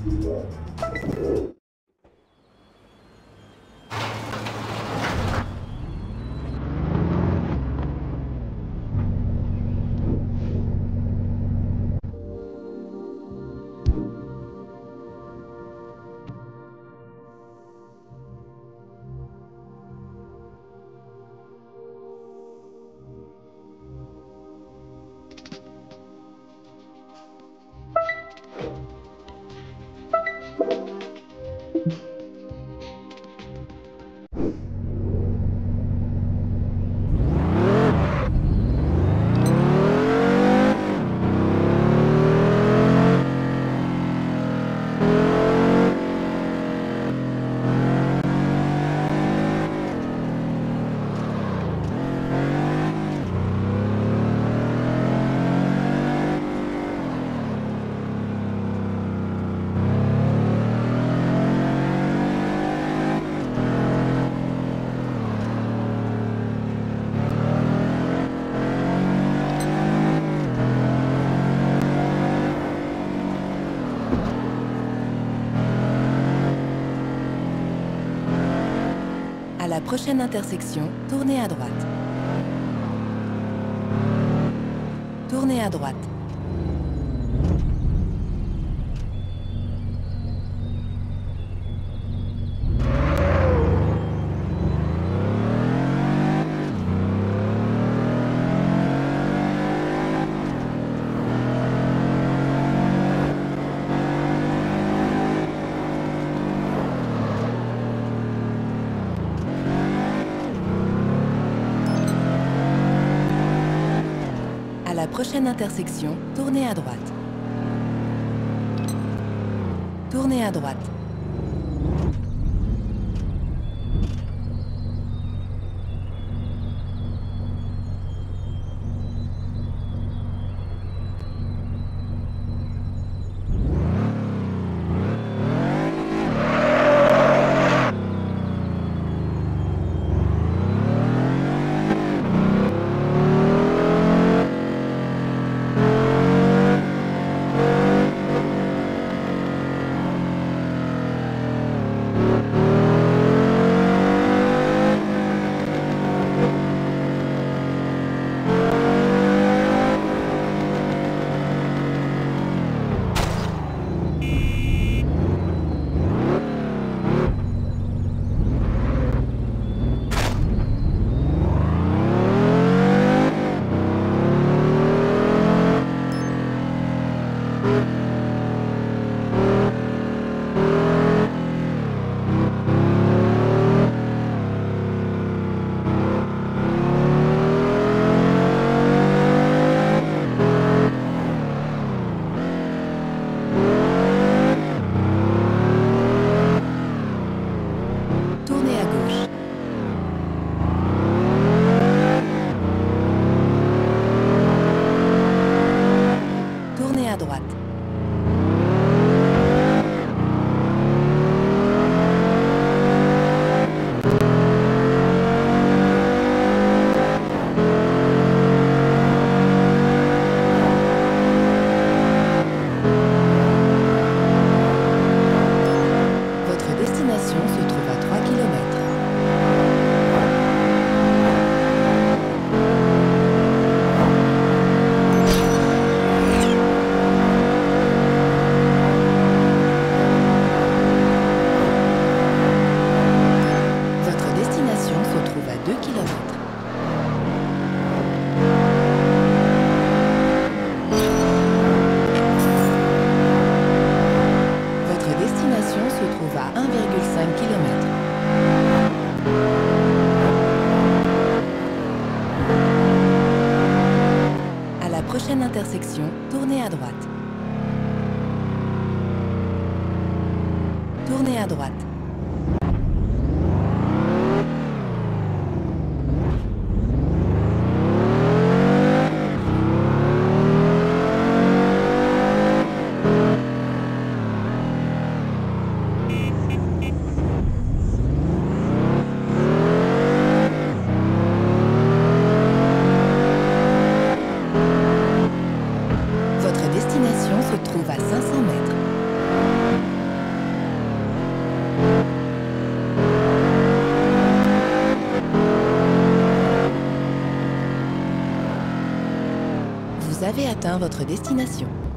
À la prochaine intersection, tournez à droite. Tournez à droite. À la prochaine intersection, tournez à droite. Tournez à droite. Tournez à gauche. Tournez à droite. Votre destination se trouve à 3 km. Votre destination se trouve à 2 km. Votre destination se trouve à 1,5 km. À la prochaine intersection, tournez à droite. Tournez à droite. Votre destination se trouve à 500 mètres. avez atteint votre destination.